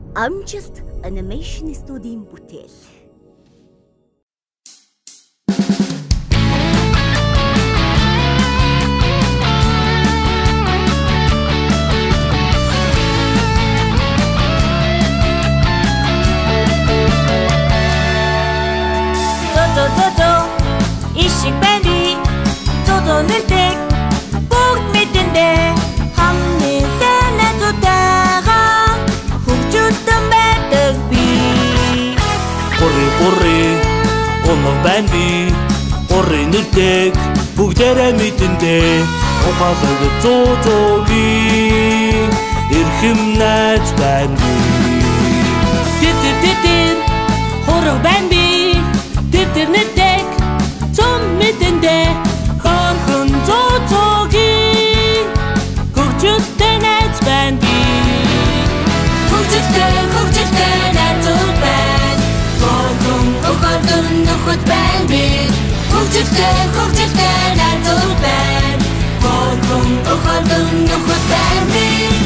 Амжилт анимашн студийн бүтээл. Ишиг бэнди зодон нэрдэг бүгд мэдэндээ хамны санаатуудаа хөгжүүлсэн байдаг би. Гурри оноо бэнди гурри нэрдэг бүгдээрээ мэдэндээ ухаалаг зузуугийн эрхэм найз бэнди. Тэр хураг бэнди тэр нэрдэг цом мэдэндээ хорхон зузуугийн хөгжүүлсэн найз бэнди. Хөгжүүлсэн найзууд байна. Хорхон нөхөд байна би. Хөгжүүлсэн найзууд байна. Хорхон нөхөд байна би.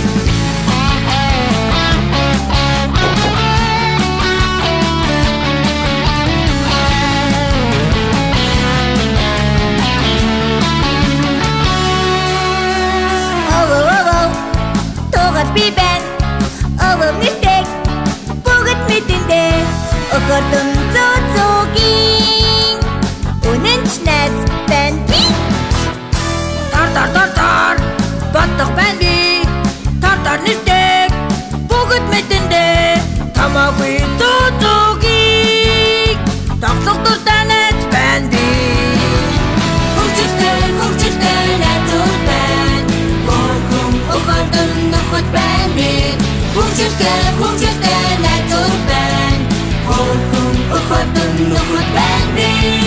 Би бэн овом нэрдэг бүгд мэдэндээ охордон зузуугийн үнэнч найз байна би. Тар бодох байна би. Тар нэрдэг бүгд мэдэндээ тамаагүй зузуугийн тоглох дуртай найз байна би. Хөгжүүлсэн найзууд байна. Охордон нөхөд байна би. Хөгжүүлсэн найзууд байна. Охордон нөхөд байна би.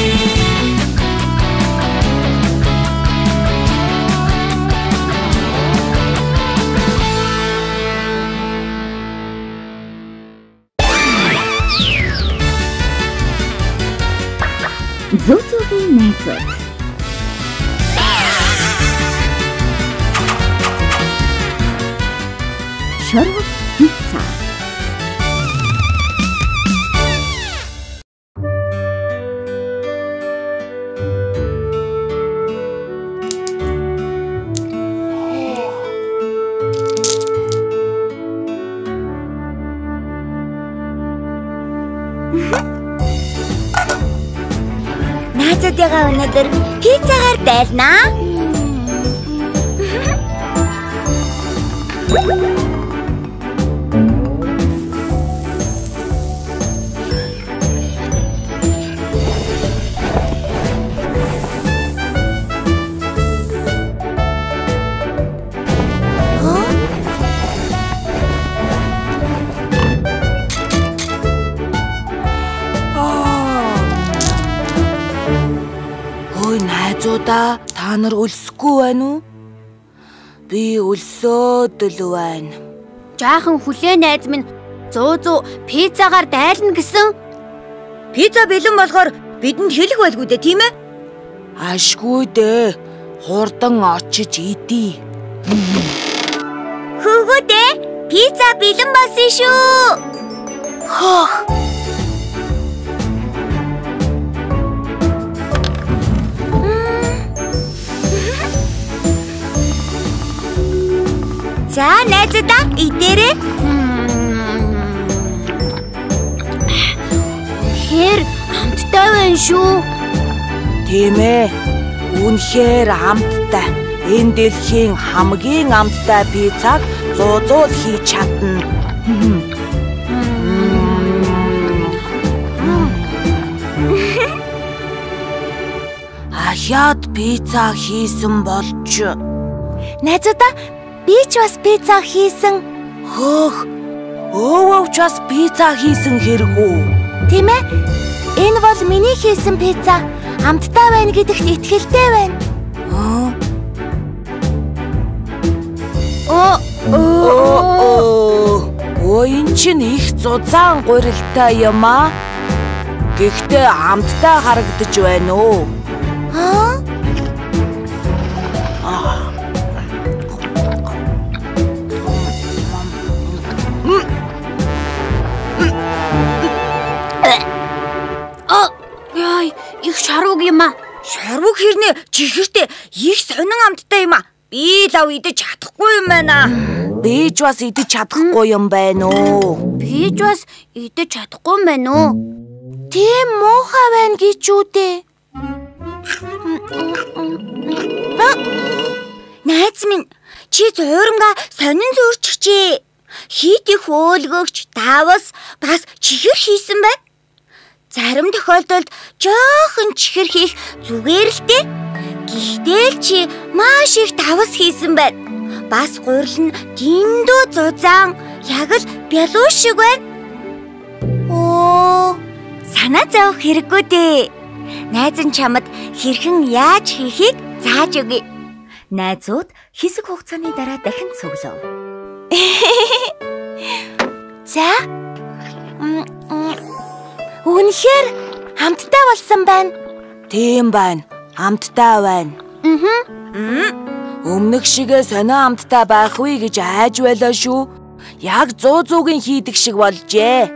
ЗУУЗУУГИЙН НАЙЗУУД. Шоргол пицца. Найзуудыгаа өнөөдөр пиццагаар байлнаа. Найзуудаа та нар өлсөхгүй байна уу? Би өлсөөд л байна. Жаахан хүлээ найз минь зуузуу пиццагаар дайлна гэсэн. Пицца бэлэн болохоор бидэнд хэлэх байлгүй дээ, тийм ээ? Ашгүй дээ. Хурдан очиж идий. Хөвгүүдээ пицца бэлэн болсон шүү. Хох. За найзуудаа идээрэй. Хэр амттай байна шүү. Тийм ээ. Үнэхээр амттай. Энэ дэлхийн хамгийн амттай пиццаг зуузуул хийж чадна. Ахяд пицца хийсэн болж. Найзуудаа би ч бас пицца хийсэн. Хөөх. Өвөвч бас пицца хийсэн хэрэг үү? Тийм ээ. Энэ бол миний хийсэн пицца. Амттай байна гэдэгт итгэлтэй байна. Энэ чинь их зузаан гурилтай юм аа. Гэхдээ амттай харагдаж байна уу? Үнэхээр чихэртэй их сонин амттай юм а. Би лав идэж чадахгүй юм байна. Би ч бас идэж чадахгүй юм байна уу? Би ч бас идэж чадахгүй юм байна уу? Тийм муухай байна гэж үү дээ. Найз минь, чи зуурнгаа сонин зөөрчихжээ. Хит их өөлгөгч, давас бас чихэр хийсэн байна. Зарим тохиолдолд жоохон чихэр хийх зүгээр л дээ. Гэхдээ чи маш их давас хийсэн байна. Бас гурил нь дэндүү зузаан, яг л бялуу шиг байна. Оо, санаа зовох хэрэггүй дээ. Найз нь чамд хэрхэн яаж хийхийг зааж өгье. Найзууд хэсэг хугацааны дараа дахин цуглав. за. Үнэхээр хамттай болсон байна. Тийм байна. Хамттай байна. Өмнөх шигээ сонио хамттай байх вэ гэж айж байлаа шүү. Яг зүүзүүгийн хийдэг шиг болжээ.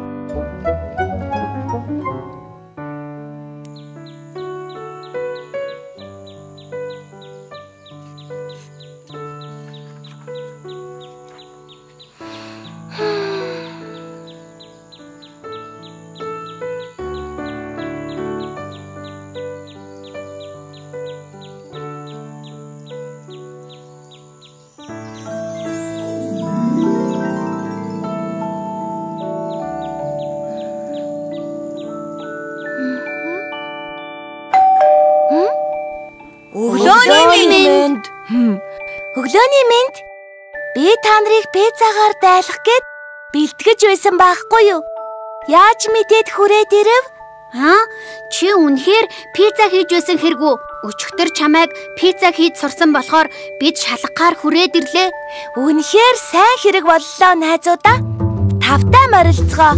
Өглөөний мэнд. Би та нарыг пиццагаар дайлах гээд бэлтгэж байсан байхгүй юу? Яаж мэдээд хүрээд ирэв? Чи үнэхээр пицца хийж байсан хэрэггүй. Өчигдөр чамайг пицца хийж сурсан болохоор бид шалгаар хүрээд ирлээ. Үнэхээр сайн хэрэг боллоо найзуудаа. Тавтай морилцгоо.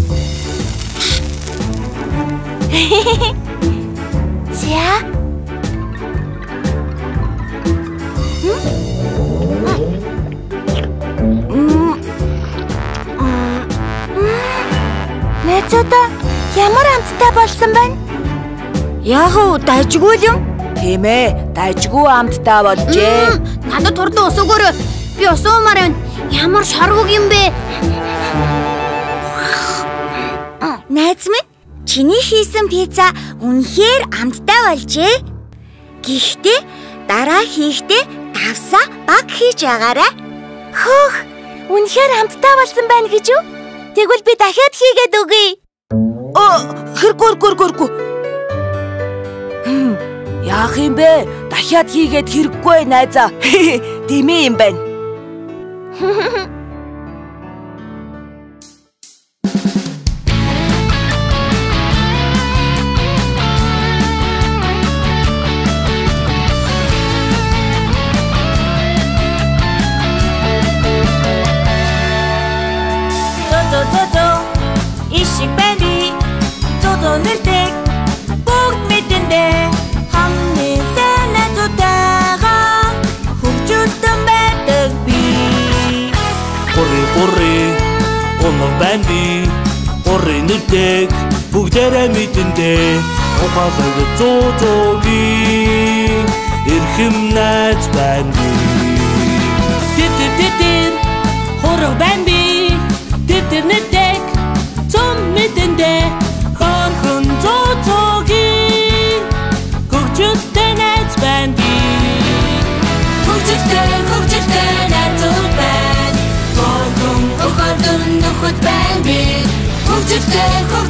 За. Найзуудаа ямар амттай болсон байна? Яг уу дайжгүй юм? Тийм ээ, дайжгүй амттай болжээ. Надад хурдан ус өгөөрэй. Би ус уумаар байна. Ямар шаргуг юм бэ? Найз минь, чиний хийсэн пицца үнэхээр амттай болжээ. Гэхдээ дараа хийхдээ давсаа баг хийж агаарай. Хөөх, үнэхээр амттай болсон байна гэж үү? Тэгвэл би дахиад хийгээд өгье. Хэрэггүй. Яах юм бэ? Дахиад хийгээд хэрэггүй найзаа. Дэмээ юм байна. Ишиг байна. Зодоо нэрдэг бүгд мэдэндээ хамны санаатайгаа хөгжүүлсэн байдаг би. Гурри онор байна би. Гурри нэрдэг бүгдээрээ мэдэндээ ухаалаг зодоогийн эрхэм найз байна би. Тэтэр хорог байна би. Тэтэр нэрдэг цом мэдэндээ хорхон зодоогийн хөгжүүлсэн найз байна би. Хөгжүүлсэн найзууд байна. Хорхон нөхөд байна би. Хөгжүүлсэн